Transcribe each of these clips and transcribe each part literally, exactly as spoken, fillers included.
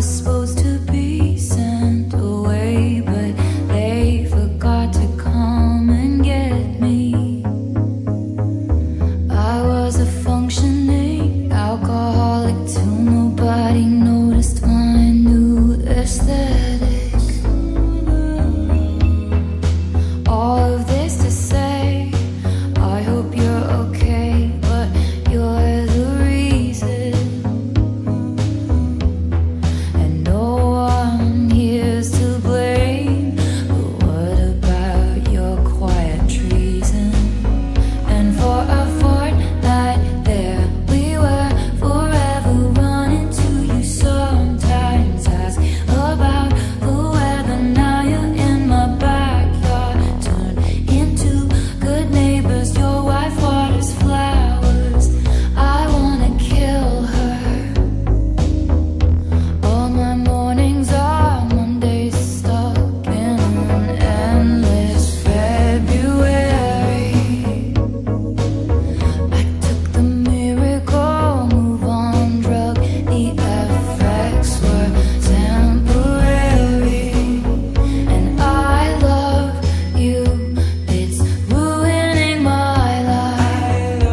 was supposed to be sent away, but they forgot to come and get me. I was a functioning alcoholic till nobody noticed my new aesthetic. All of this to say, I hope you're okay, but you're the reason. And no one here's to blame, but what about your quiet treason? And for a fortnight there we were, forever running to you. Sometimes ask about the weather, now you're in my backyard. Turn into good neighbors, your wife waters flowers. I wanna kill her. All my mornings are Mondays stuck in an endless February. I took the miracle move on drug, the effects were temporary. And I love you, it's ruining my life.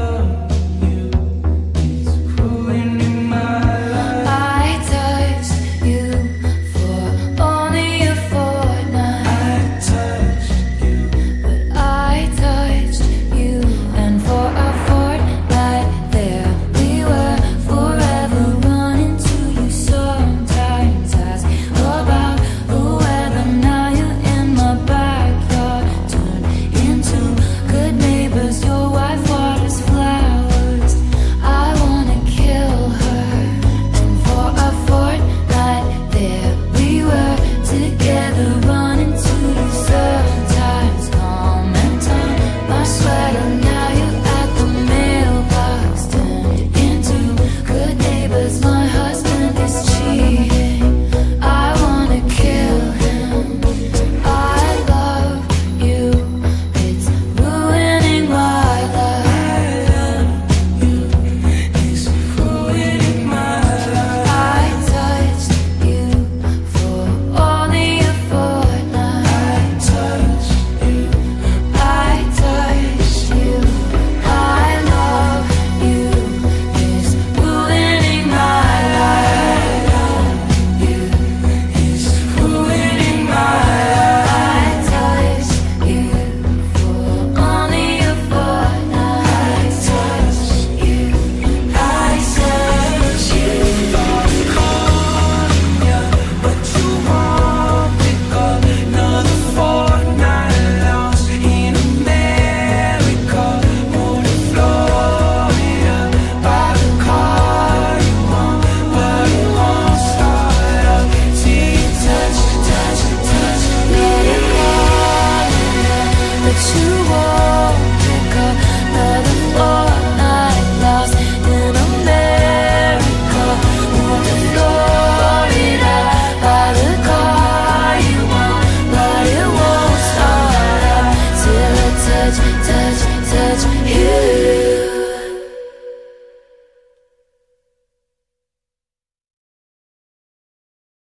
I touched you for only a fortnight, but I touched you, and for a fortnight there we were, forever running to you. Sometimes ask about the weather, now you're in my backyard. Turn into good neighbors, your wife waters flowers. I wanna kill her. And for a fortnight there we were, together running to you. Sometimes calm and time my sweater, now you're at the mailbox. Turned into good neighbors, my husband is cheating. I wanna kill him. I love you, it's ruining my life. It's ruining my life. I touched you for only a fortnight. I touched you. I touched you. I love you, it's ruining my life. You, it's ruining my life. I touched you for only a fortnight. I touched you. I touched you. But you won't pick up another fortnight lost in America, or to Florida, by the car you want, but it won't start up till you touch, touch, touch, let it go. But you